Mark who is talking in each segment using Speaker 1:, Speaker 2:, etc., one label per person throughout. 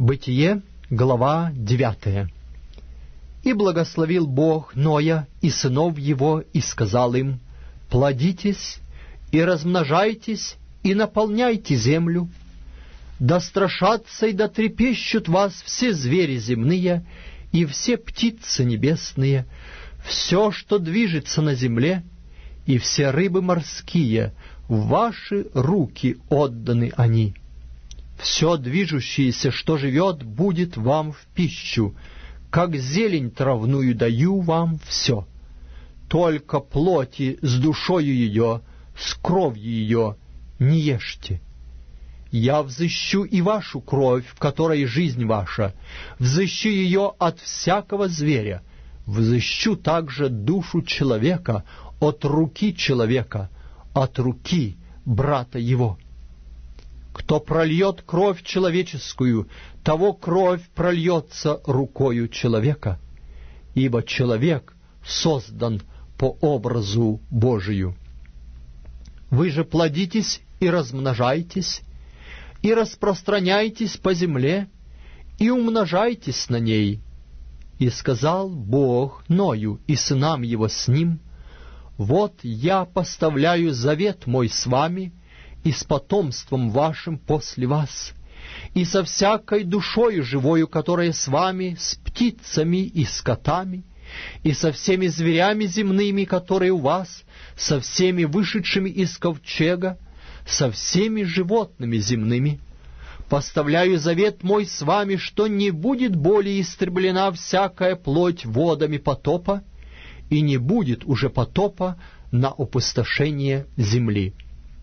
Speaker 1: Бытие, глава 9. «И благословил Бог Ноя и сынов его, и сказал им: плодитесь и размножайтесь, и наполняйте землю. Да страшатся и да трепещут вас все звери земные, и все птицы небесные, все, что движется на земле, и все рыбы морские, в ваши руки отданы они. Все движущееся, что живет, будет вам в пищу, как зелень травную даю вам все. Только плоти с душою ее, с кровью ее не ешьте. Я взыщу и вашу кровь, в которой жизнь ваша, взыщу ее от всякого зверя, взыщу также душу человека от руки человека, от руки брата его. Кто прольет кровь человеческую, того кровь прольется рукою человека, ибо человек создан по образу Божию. Вы же плодитесь и размножайтесь, и распространяйтесь по земле, и умножайтесь на ней. И сказал Бог Ною и сынам его с ним: вот я поставляю завет мой с вами и с потомством вашим после вас, и со всякой душою живою, которая с вами, с птицами и скотами, и со всеми зверями земными, которые у вас, со всеми вышедшими из ковчега, со всеми животными земными. Поставляю завет мой с вами, что не будет более истреблена всякая плоть водами потопа, и не будет уже потопа на опустошение земли.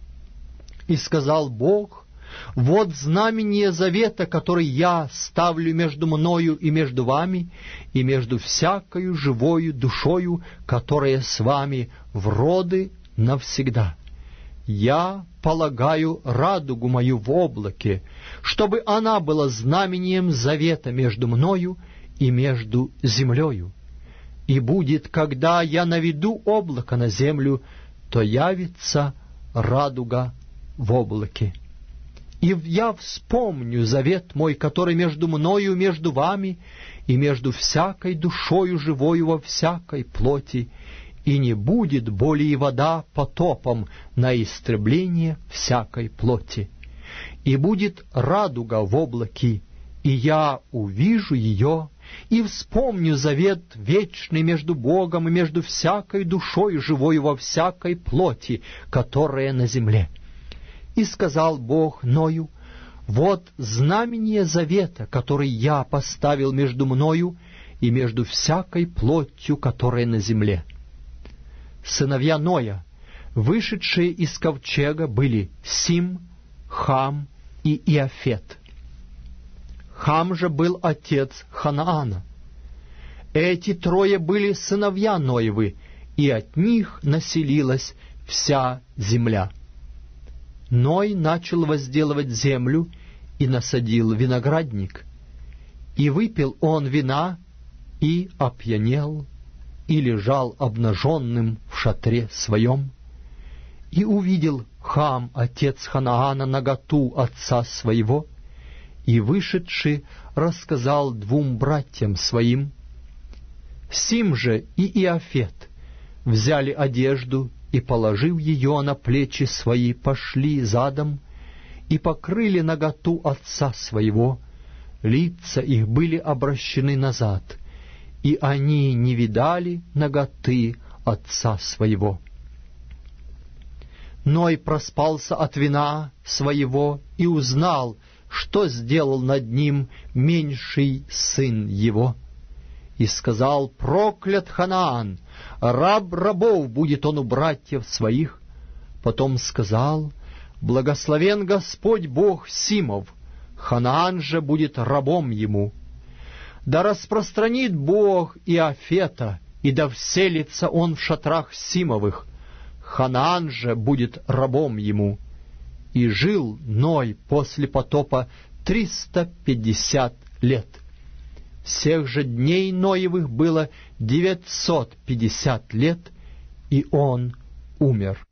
Speaker 1: И сказал Бог: вот знамение завета, который я ставлю между мною и между вами, и между всякою живою душою, которая с вами в роды навсегда. Я полагаю радугу мою в облаке, чтобы она была знамением завета между мною и между землею. И будет, когда я наведу облако на землю, то явится радуга в облаке. И я вспомню завет мой, который между мною и между вами, и между всякой душою живою во всякой плоти, и не будет более вода потопом на истребление всякой плоти. И будет радуга в облаке, и я увижу ее, и вспомню завет вечный между Богом и между всякой душой живою во всякой плоти, которая на земле. И сказал Бог Ною: вот знамение завета, который я поставил между мною и между всякой плотью, которая на земле. Сыновья Ноя, вышедшие из ковчега, были Сим, Хам и Иафет. Хам же был отец Ханаана. Эти трое были сыновья Ноевы, и от них населилась вся земля. Ной начал возделывать землю и насадил виноградник. И выпил он вина, и опьянел, и лежал обнаженным в шатре своем. И увидел Хам, отец Ханаана, наготу отца своего, и, вышедший, рассказал двум братьям своим. Сим же и Иафет взяли одежду, и, положив ее на плечи свои, пошли задом и покрыли наготу отца своего, лица их были обращены назад, и они не видали наготы отца своего. Ной проспался от вина своего и узнал, что сделал над ним меньший сын его. И сказал: проклят Ханаан, раб рабов будет он у братьев своих. Потом сказал: благословен Господь Бог Симов, Ханаан же будет рабом ему. Да распространит Бог Иафета, и да вселится он в шатрах Симовых, Ханаан же будет рабом ему. И жил Ной после потопа 350 лет. Всех же дней Ноевых было 950 лет, и он умер.